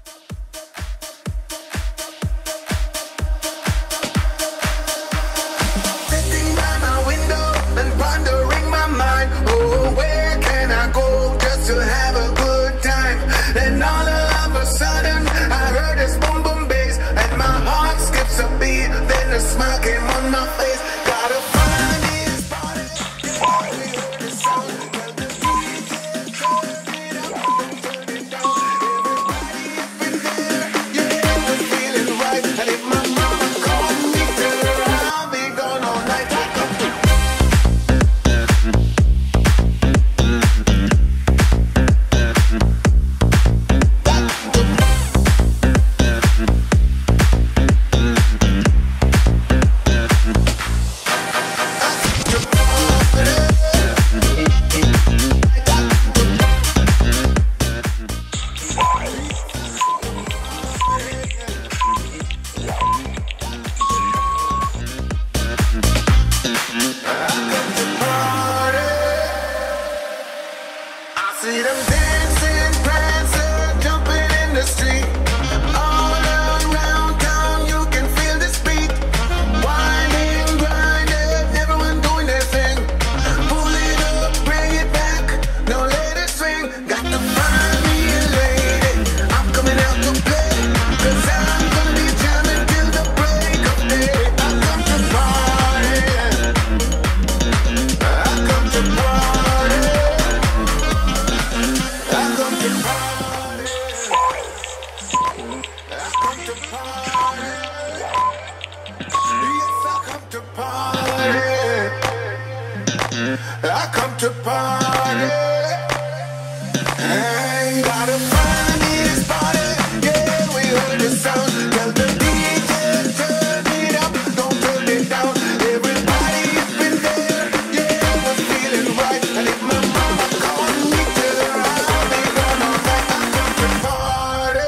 Sitting by my window and pondering my mind. Oh, where can I go just to have a good time? Then all of a sudden I heard this boom boom bass and my heart skips a beat. Then a smile came on my face. Gotta find this party. Yeah, we heard the sound. Well, the DJ turn it up, don't turn it down. Everybody up in there, yeah, we're feeling right. And if my mama called me, tell her I'll be gone all night. I come to I see them dancing, prancing, jumping in the street. All around town, you can feel this beat. Winding, grinding, everyone doing their thing. Pull it up, bring it back, now let it swing. Got to find me a lady, I'm coming out to play. 'Cause I'm gonna be jamming till the break of day. I come to party, I come to party. I come to party. I come to party. Yes, I come to party. I come to party. Hey, gotta find me this party. Yeah, we heard the sound. Tell the DJ turn it up, don't turn it down. Everybody up in there, yeah, we're feeling right. And if my mama calls me, tell her I'll be gone all night. I come to party.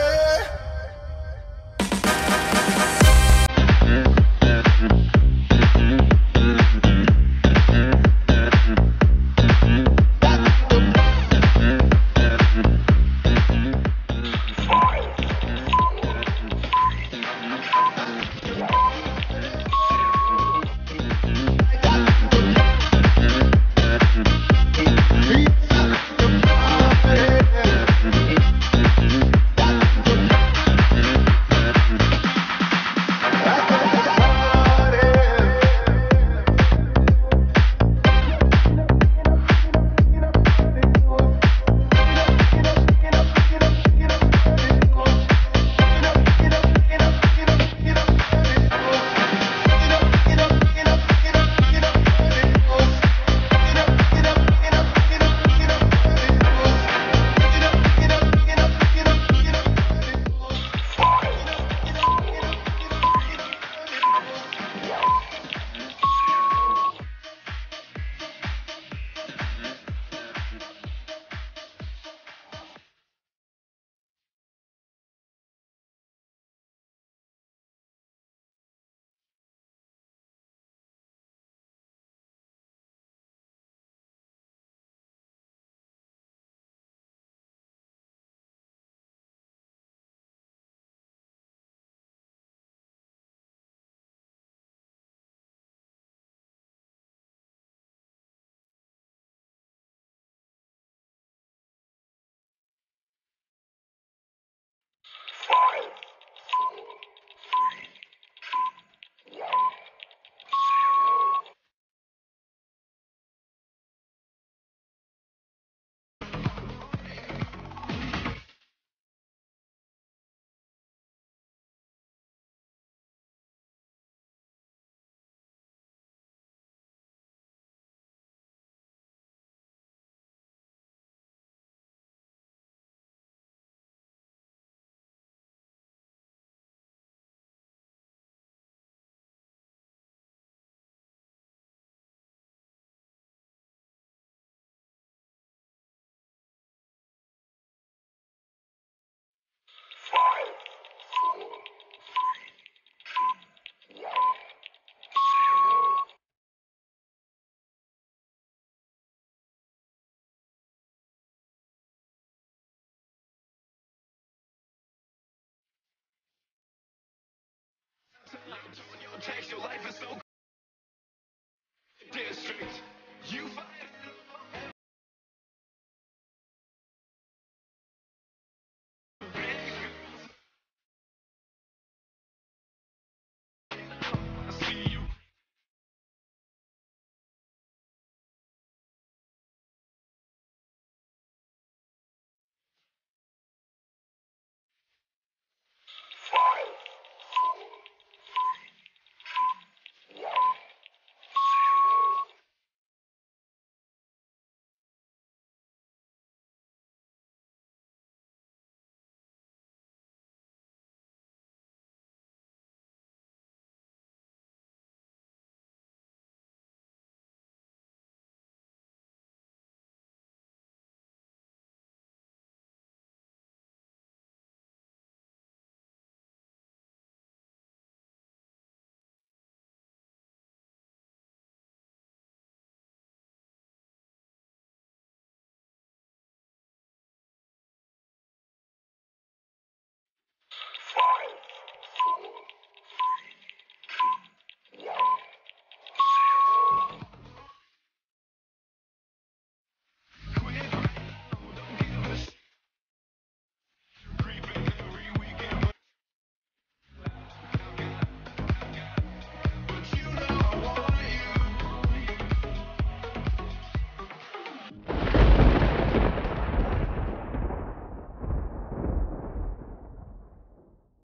taste. Your life is so